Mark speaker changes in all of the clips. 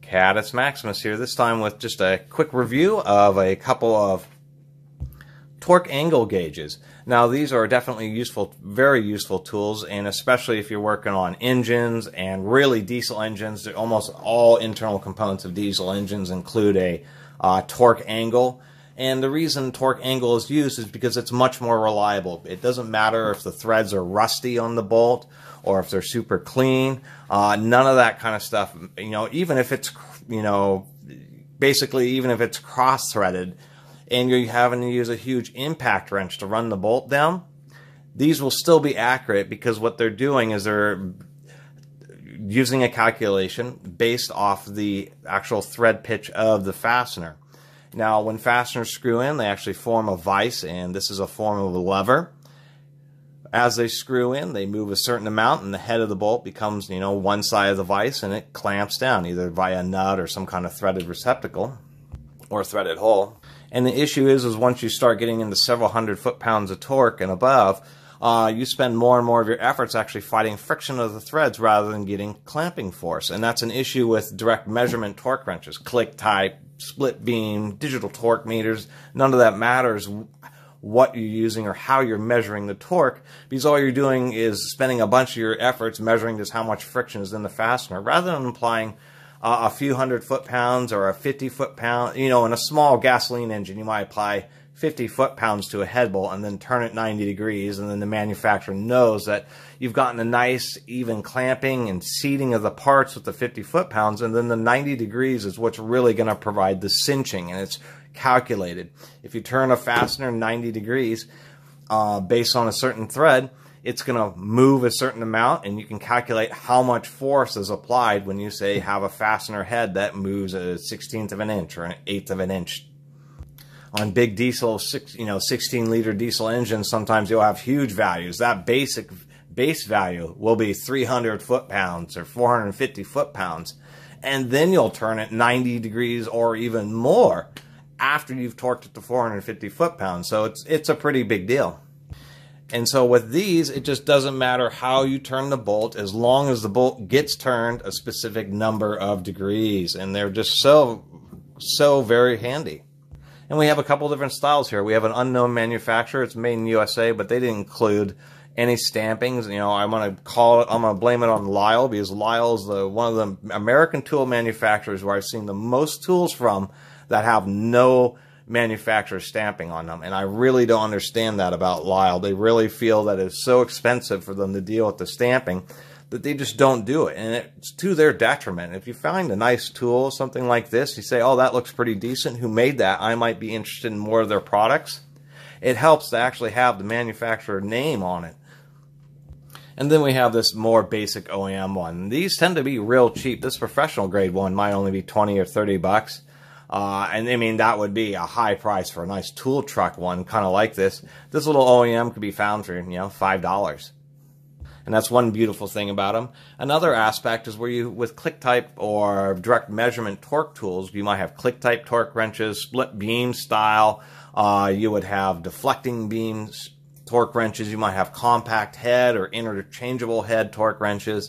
Speaker 1: Catus Maximus here, this time with just a quick review of a couple of torque angle gauges. Now these are definitely useful, very useful tools, and especially if you're working on engines and really diesel engines. Almost all internal components of diesel engines include a torque angle. And the reason torque angle is used is because it's much more reliable. It doesn't matter if the threads are rusty on the bolt or if they're super clean. None of that kind of stuff. Even if it's, basically even if it's cross-threaded and you're having to use a huge impact wrench to run the bolt down, these will still be accurate because what they're doing is they're using a calculation based off the actual thread pitch of the fastener. Now, when fasteners screw in, they actually form a vise, and this is a form of a lever. As they screw in, they move a certain amount, and the head of the bolt becomes, one side of the vise, and it clamps down, either via a nut or some kind of threaded receptacle or threaded hole. And the issue is once you start getting into several hundred foot-pounds of torque and above, you spend more and more of your efforts actually fighting friction of the threads rather than getting clamping force. And that's an issue with direct measurement torque wrenches, click type, split beam, digital torque meters. None of that matters what you're using or how you're measuring the torque, because all you're doing is spending a bunch of your efforts measuring just how much friction is in the fastener, rather than applying a few hundred foot-pounds or a 50 foot-pound. In a small gasoline engine, you might apply 50 foot-pounds to a head bolt and then turn it 90 degrees, and then the manufacturer knows that you've gotten a nice even clamping and seating of the parts with the 50 foot-pounds, and then the 90 degrees is what's really going to provide the cinching, and it's calculated. If you turn a fastener 90 degrees based on a certain thread, it's going to move a certain amount, and you can calculate how much force is applied when you, say, have a fastener head that moves a 1/16 of an inch or an 1/8 of an inch. On big diesel, 16-liter diesel engines, sometimes you'll have huge values. That base value will be 300 foot-pounds or 450 foot-pounds. And then you'll turn it 90 degrees or even more after you've torqued it to 450 foot-pounds. So it's a pretty big deal. And so with these, it just doesn't matter how you turn the bolt as long as the bolt gets turned a specific number of degrees. And they're just so very handy. And we have a couple different styles here. We have an unknown manufacturer. It's made in USA, but they didn't include any stampings. I'm going to blame it on Lisle, because Lisle is one of the American tool manufacturers where I've seen the most tools from that have no manufacturer stamping on them. And I really don't understand that about Lisle. They really feel that it's so expensive for them to deal with the stamping that they just don't do it, and it's to their detriment. If you find a nice tool, something like this, you say, oh, that looks pretty decent, who made that? I might be interested in more of their products. It helps to actually have the manufacturer name on it. And then we have this more basic OEM one. These tend to be real cheap. This professional grade one might only be 20 or 30 bucks. And I mean, that would be a high price for a nice tool truck one, kind of like this. This little OEM could be found for, $5. And that's one beautiful thing about them. Another aspect is where with click type or direct measurement torque tools, you might have click type torque wrenches, split beam style. You would have deflecting beams torque wrenches. You might have compact head or interchangeable head torque wrenches.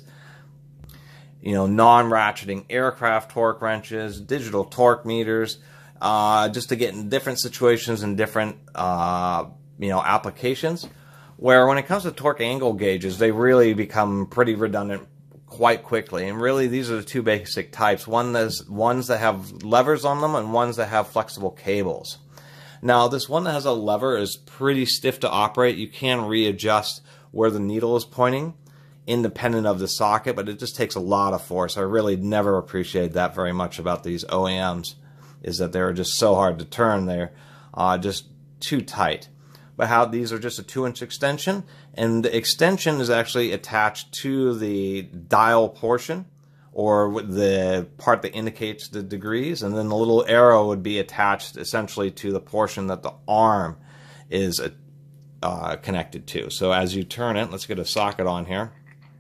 Speaker 1: Non-ratcheting aircraft torque wrenches, digital torque meters, just to get in different situations and different, applications. Where when it comes to torque angle gauges, they really become pretty redundant quite quickly. And really, these are the two basic types. Ones that have levers on them and ones that have flexible cables. Now, this one that has a lever is pretty stiff to operate. You can readjust where the needle is pointing, independent of the socket, but it just takes a lot of force. I really never appreciated that very much about these OEMs, is that they're just so hard to turn. They're just too tight. But how these are just a 2-inch extension, and the extension is actually attached to the dial portion, or the part that indicates the degrees, and then the little arrow would be attached essentially to the portion that the arm is connected to. So as you turn it, let's get a socket on here.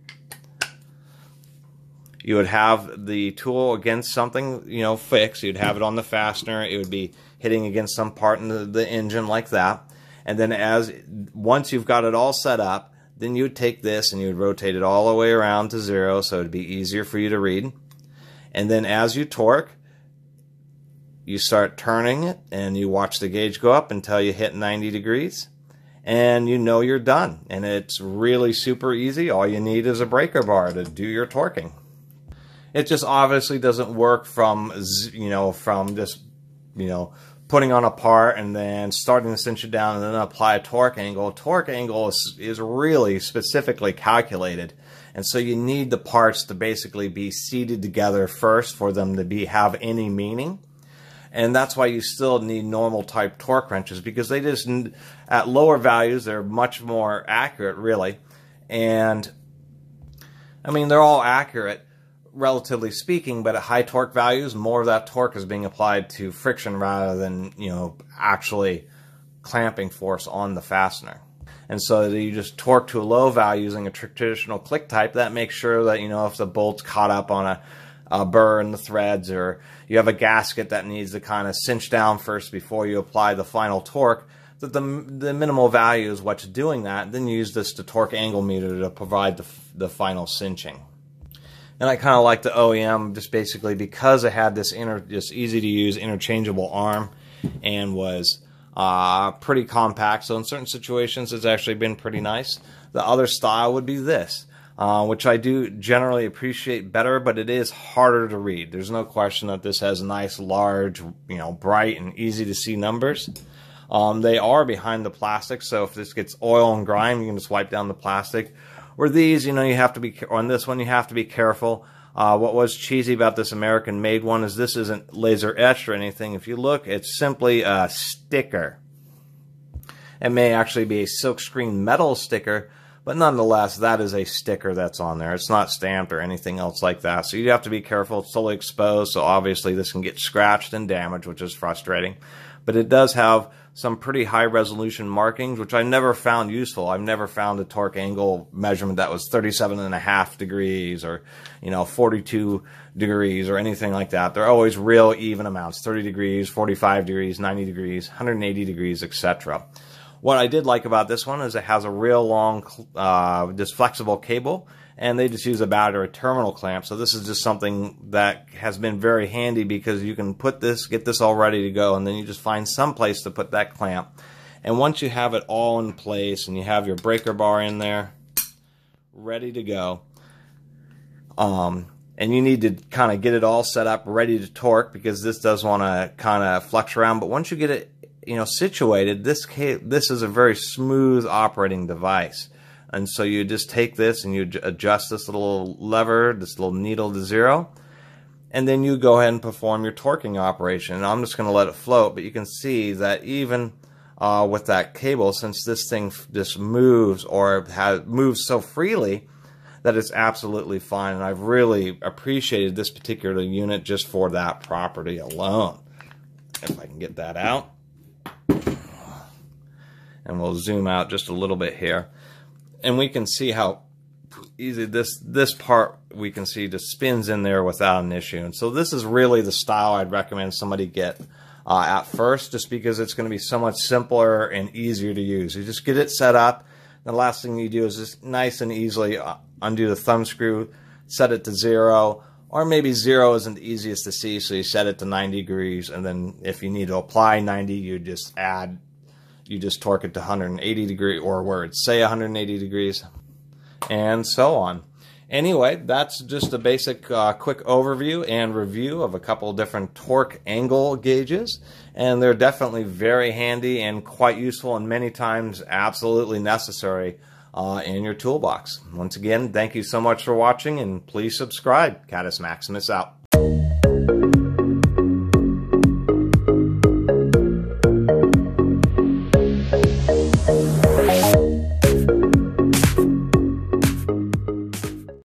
Speaker 1: You would have the tool against something, fixed. You'd have it on the fastener. It would be hitting against some part in the engine like that. And then once you've got it all set up, then you would take this and you would rotate it all the way around to 0, so it would be easier for you to read. And then as you torque, you start turning it and you watch the gauge go up until you hit 90 degrees. And you know you're done. And it's really super easy. All you need is a breaker bar to do your torquing. It just obviously doesn't work from, from just, putting on a part and then starting to cinch it down and then apply a torque angle. Torque angle is really specifically calculated. And so you need the parts to basically be seated together first for them to have any meaning. And that's why you still need normal type torque wrenches, because they just, at lower values, they're much more accurate, really. And, I mean, they're all accurate, relatively speaking, but at high torque values, more of that torque is being applied to friction rather than, actually clamping force on the fastener. And so you just torque to a low value using a traditional click type. That makes sure that, if the bolt's caught up on a burr in the threads, or you have a gasket that needs to kind of cinch down first before you apply the final torque, that the minimal value is what's doing that. Then you use this torque angle meter to provide the final cinching. And I kind of like the OEM just basically because it had this just easy to use interchangeable arm and was pretty compact. So in certain situations, it's actually been pretty nice. The other style would be this, which I do generally appreciate better, but it is harder to read. There's no question that this has nice, large, bright and easy to see numbers. They are behind the plastic, so if this gets oil and grime, you can just wipe down the plastic. Or these, you have to be, on this one, you have to be careful. What was cheesy about this American-made one is this isn't laser etched or anything. If you look, it's simply a sticker. It may actually be a silkscreen metal sticker, but nonetheless, that is a sticker that's on there. It's not stamped or anything else like that. So you have to be careful. It's totally exposed, so obviously this can get scratched and damaged, which is frustrating. But it does have some pretty high resolution markings, which I never found useful. I've never found a torque angle measurement that was 37.5 degrees or, 42 degrees or anything like that. They're always real even amounts, 30 degrees, 45 degrees, 90 degrees, 180 degrees, etc. What I did like about this one is it has a real long, just flexible cable, and they just use a battery terminal clamp. So this is just something that has been very handy because you can get this all ready to go, and then you just find some place to put that clamp. And once you have it all in place and you have your breaker bar in there, ready to go, and you need to kind of get it all set up, ready to torque, because this does want to kind of flex around. But once you get it, situated, this is a very smooth operating device. And so you just take this and you adjust this little lever, this little needle to 0, and then you go ahead and perform your torquing operation. And I'm just going to let it float, but you can see that even with that cable, since this thing just moves or moves so freely, that it's absolutely fine. And I've really appreciated this particular unit just for that property alone. If I can get that out. And we'll zoom out just a little bit here. And we can see how easy this part, we can see, just spins in there without an issue. And so this is really the style I'd recommend somebody get at first, just because it's going to be so much simpler and easier to use. You just get it set up. The last thing you do is just nice and easily undo the thumb screw, set it to 0, or maybe 0 isn't the easiest to see, so you set it to 90 degrees, and then if you need to apply 90, you just torque it to 180 degrees, or where it say 180 degrees, and so on. Anyway, that's just a basic quick overview and review of a couple of different torque angle gauges, and they're definitely very handy and quite useful, and many times absolutely necessary in your toolbox. Once again, thank you so much for watching, and please subscribe. Catus Maximus out.